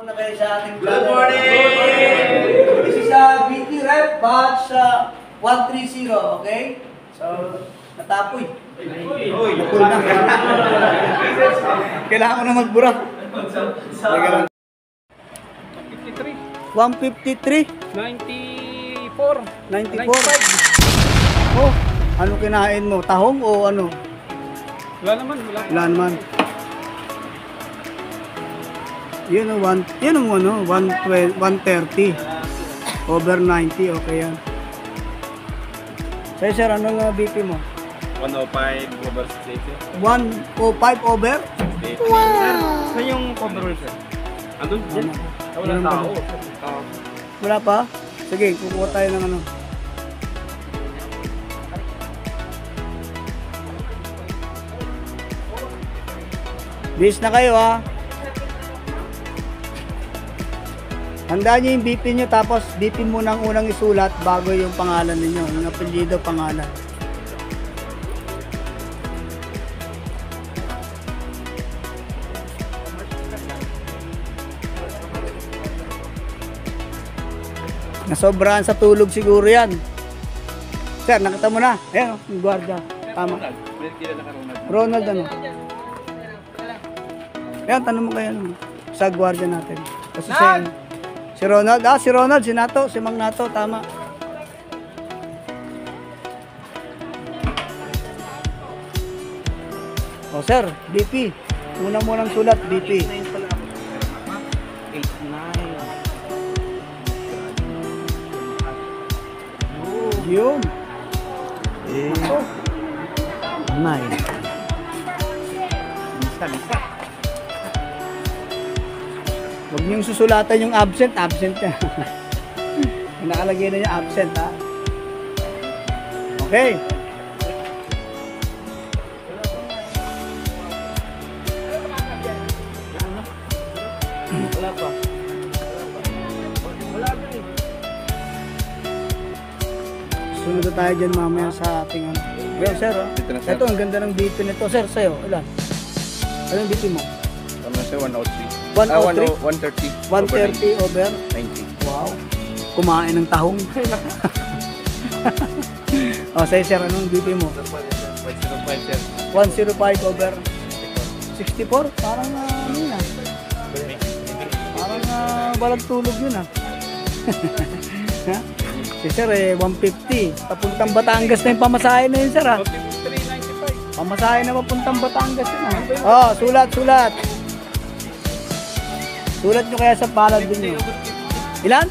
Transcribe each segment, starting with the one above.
Muna kayo sa ating Good morning! This is BT Rep batch 130, okay? So, natapoy. Uy, Napul na. Kailangan ko na magbura. 153. 94. 94. Oh, ano kinain mo? Tahong o ano? Wala naman, wala. Wala naman. Yun ang 130. Over 90, okay yan. Sa'yo sir, anong BP mo? 105 over 60. 105 over? Wow! Saan yung overall, sir? Andun? Ano? Wala Meron tao. ba? Wala pa? Sige, kukuha tayo ng ano. Bis na kayo ha. Handaan nyo yung BP nyo, tapos BP muna ang unang isulat bago yung pangalan ninyo. Yung apelyido, pangalan. Nasobrahan sa tulog siguro yan. Sir, nakita mo na. Ayan, yung gwardiya. Tama. Ronald ano? Ayan, tanong mo kayo ano, sa gwardiya natin. Kasi si Ronald, si Ronald, si Nato, si Mang Nato, tama. O sir, BP. Unang sulat, BP. 89. Yun. Oh. 9. Lisa. Huwag niyong susulatan yung absent na. Nakalagay na yung absent ha. Okay. Wala pa. Sunod na tayo dyan mamaya sa ating ano. Well, sir, oh. Dito na, sir. Ito, ang ganda ng BP nito. Sir, sa'yo, ilan? Anong BP mo? Ano siya? 103. 103? 130 130 over 90. Wow. Kumain ng tahong. O, sa'yo, sir, anong BP mo? 105, sir. 105 over 64? Parang, ano yun ah. Parang walang tulog yun ah. Ha? Si sir eh, 150. Papuntang Batangas na yung pamasahe na yun, sir ah. 395. Pamasahe na papuntang Batangas yun ah. Oh, sulat. Sulat nyo kaya sa palad din nyo. Ilan?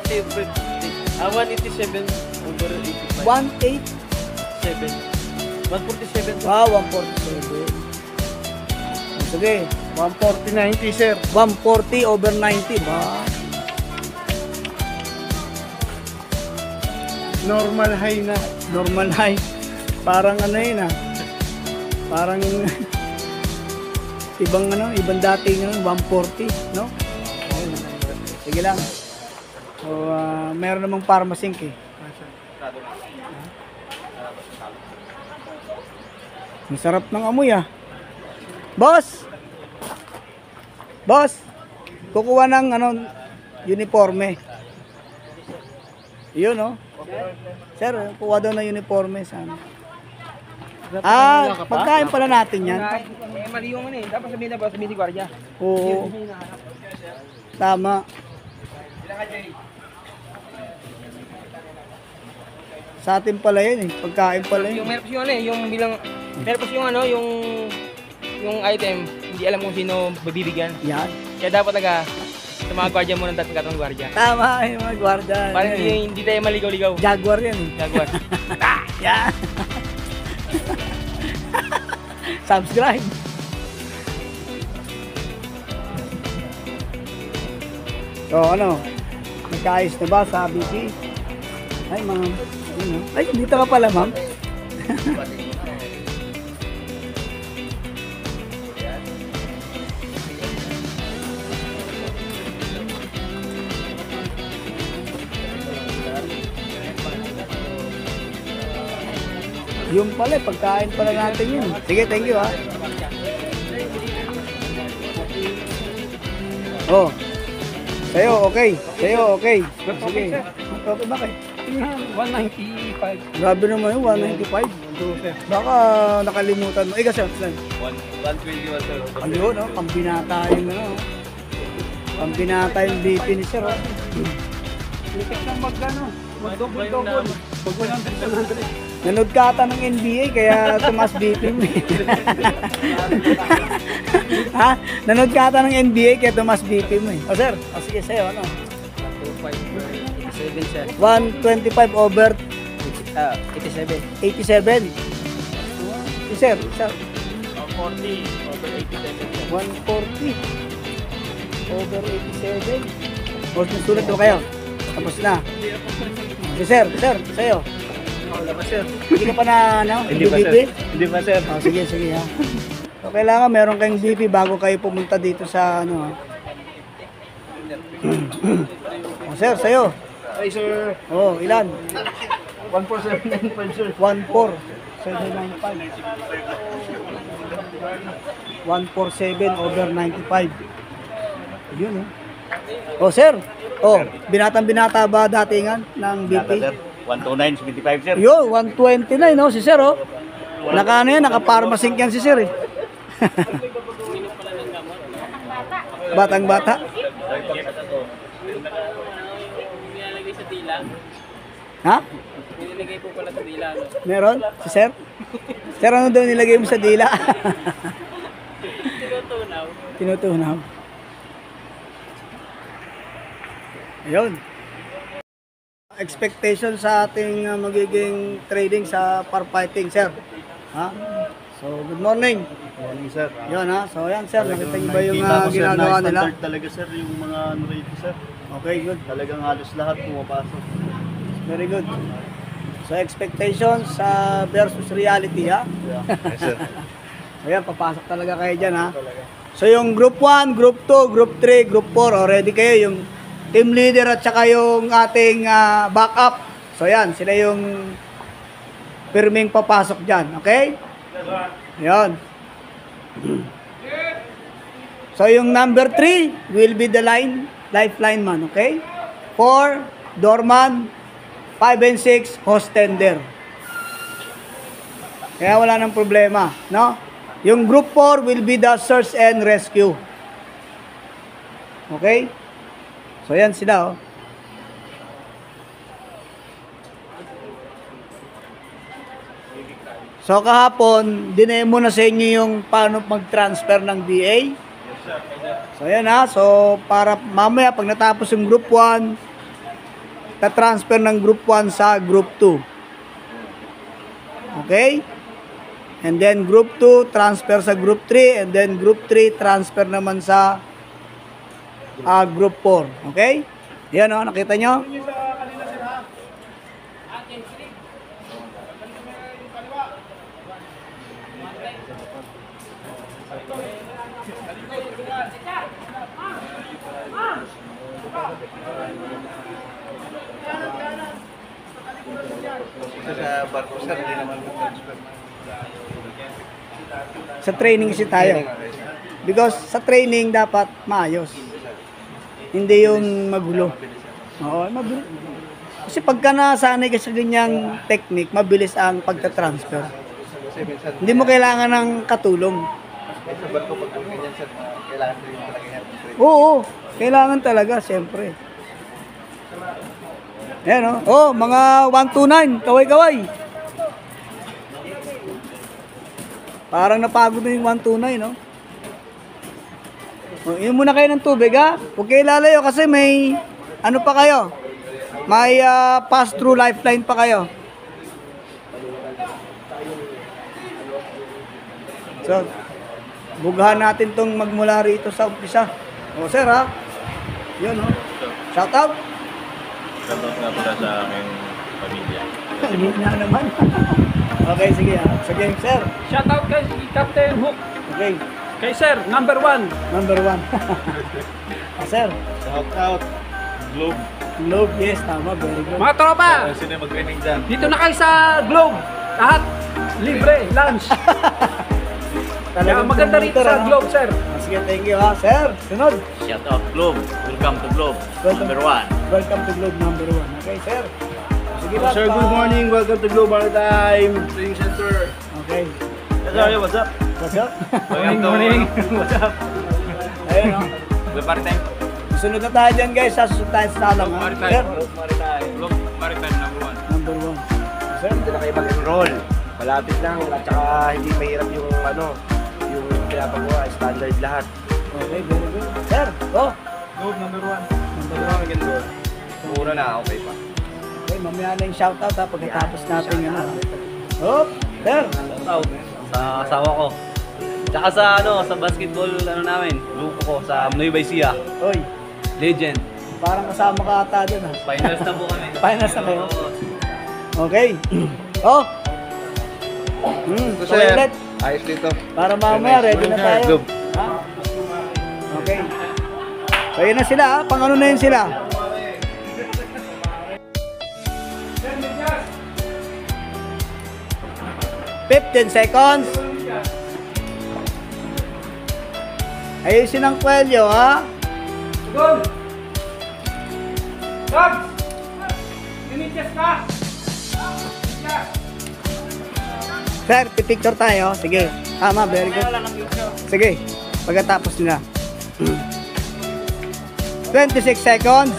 187 over 85. 187. 147. Wow, 147. Sige, 140, 90, sir. 140 over 90 ba? Normal high na. Normal high. Parang ano yun ah. Parang ibang dating 140, no? Ayun. Sige lang. So, meron namang Pharmasync eh. Ang sarap ng amoy ah. Boss! Kukuha ng uniforme. Yun oh. Sir, kuha daw ng uniforme sana. Pagkain pala natin yan. Mali yung ano eh. Dapat sabihin na ba, sabihin ni Guardia. Oo. Tama. Sa atin pala yun eh. Pagkain pala yun. Yung meron yung ano eh, yung bilang, meron yung ano, yung item, hindi alam kung sino bibigyan. Yan. Kaya dapat sa mga Guardia muna dapat katong Guardia. Tama yung mga gwardiya. Para hindi tayo maligaw-ligaw. Jaguar yan eh. Jaguar. Yan. Subscribe. So ano, nagkaayos na ba sa BP? Ay ma'am, ay dito ka pala ma'am. Yung pala, pagkain pala natin yun. Sige, thank you ha. Oh, Sa'yo, okay. Sa'yo, okay. Sige. Okay ba kayo? 195. Grabe naman yung 195. Baka nakalimutan mo. Kasi, 121 sir. ayun, oh, pambinata yung ano. Pambinata yung BP ni sir, oh. Litik lang magkano. Mag-double. Nanood ka ata ng NBA kaya tumas BP mo. Ha? Nanood ka ata ng NBA kaya tumas BP mo. O sir, sige sa'yo, ano? 7 sir. 125 over 87. 87. Si sir, 40 over 87. 140 over 87. O, sulat mo kayo. Tapos na. Si sir, sa'yo. Wala pa sir. Hindi ka pa na, ano? Hindi pa BP? sir. Hindi pa sir. Oh, sige ha. So, kailangan meron kayong BP bago kayo pumunta dito sa ano. Oh, sir, sa'yo. Ay sir. Oh, ilan? 14795 sir. 14795. 147 over 95. Yun Oh, sir. Oh, binatang-binata ba datingan ng BP? 12975 sir. Yo, 129 no, si sir oh. Naka ano yan, naka-pharmacink yan si sir eh. Batang bata. Nilalagay sa dila. Ha? Nilalagay po pala sa dila. No? Meron? Si sir? Sir, ano daw nilagay mo sa dila? Tinutunaw. Tinutunaw. Ayun. Expectation sa ating magiging trading sa par fighting, sir. Ha? So, good morning. Morning sir. Yun ha. So, yan sir. Nakita niyo ba yung Nakikita ko, sir, ginagawa na nila? standard talaga sir yung mga ano rito sir. Okay, good. Talagang halos lahat pumapasok. Very good. So, expectations versus reality, ha? Yeah. Yes sir. Ayan, papasok talaga kayo dyan, ha? So, yung group 1, group 2, group 3, group 4, already kayo, yung team leader at saka yung ating backup. So, yan, sila yung pirming papasok dyan, okay? Ayan. So, yung number 3 will be the lifeline man, okay? 4, doorman, 5 and 6, host tender. Kaya wala nang problema, no? Yung group 4 will be the search and rescue. Okay? So, yan sila, oh. So, kahapon, dinemo na sa inyo yung paano mag-transfer ng DA. So, yan ha. So, para mamaya, pag natapos yung group 1, ta-transfer ng group 1 sa group 2. Okay? And then group 2, transfer sa group 3. And then group 3, transfer naman sa group 4. Okay? Yan o, nakita nyo? Sa barko sir, hindi naman transfer. Sa training kasi tayo. Because sa training dapat maayos. Hindi yung magulo. Oo, magulo. Kasi pagka nasanay ka sa ganyang technique, mabilis ang pagta-transfer. Hindi mo kailangan ng katulong. Sa barko pag ganyan sir, kailangan rin talaga yan. Oo, kailangan talaga, siyempre. Ayan o. Oh, mga 129, kaway-kaway. Parang napagod na yung 129, no? Oh, inom muna kayo ng tubig, ha? Huwag kayo lalayo kasi may, ano pa kayo? May pass-through lifeline pa kayo. So, bugahan natin tong magmula rito sa umpisa. O, sir, ha? Yun, oh. Shout out. Shoutout nga pala sa aking pamilya. Hindi na naman. Okay, sige, ha? Sige, sir. Shoutout kay Captain Hook. Okay, Kay sir, number 1. number 1. Sir, Shout out! Globe! Globe, yes, tama, very good. Mga tropa, Sino yung mag-training dyan? dito na kayo sa Globe. Lahat libre, lunch. Talagang maganda rito promoter, sa ano? Globe, sir. Sige, thank you ha. Sir, sunod. Shout out Globe. Welcome to Globe. Number 1. Welcome to Globe number 1. Okay, sir. Sige ba? Sir, good morning. Welcome to Globe Maritime Training Center. Okay. What's up? What's up? Morning. What's up? Ayun, no? Globe Maritime. Sunod na tayo dyan, guys. Sasunod tayo sa talang, ha? Sir, Globe Maritime number 1. number 1. Sir, Hindi na kayo mag-enroll. Malapit lang at saka hindi mahirap yung yung pinapagawa, standard lahat. okay, very good. Sir, go. Globe number 1. Number 1. Mura na, okay pa. Okay, mamaya na yung shoutout, ha? Pagkatapos natin, ano. Oh, sir. Sa asawa ko. Tsaka sa basketball namin, grupo ko sa Nueva Ecija. Oy, Legend. parang kasama ka ata dun, ha? Finals na po kami. Finals na kayo? Oo. Okay. Oh. Toilet. Ayos dito. Para mamaya, ready na tayo. Globe. Ha? Okay. So, yun na sila, ha? Pang-ano na yun sila? $15 seconds. Ayusin ang kwelyo, ha? Goal! Dogs! Minichas ka! Sir, pipicture tayo. Sige. Tama, very good. Sige. Pagkatapos nila. 26 seconds.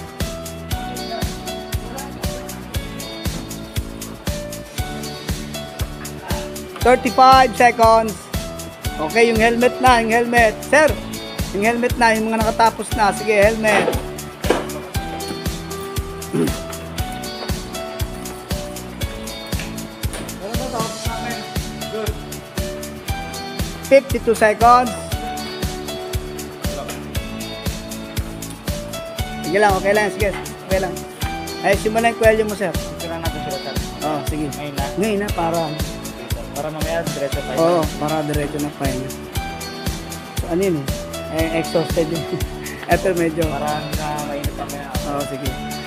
$35 seconds. Okay, yung helmet na, yung helmet. Sir, yung helmet na, yung mga nakatapos na. Sige, helmet. Good. 52 seconds. Sige lang, okay lang. Sige, okay lang. Ay, simula yung kwelyo mo, sir. Picture natin sila, sir. Oo, sige. Ngayon na. Ngayon na, Para mamaya, diretso tayo. Oo, para diretso na pahinga. So, ano yun eh? Exhausted yun. Eto medyo. Para na mainit mamaya. Oo, sige.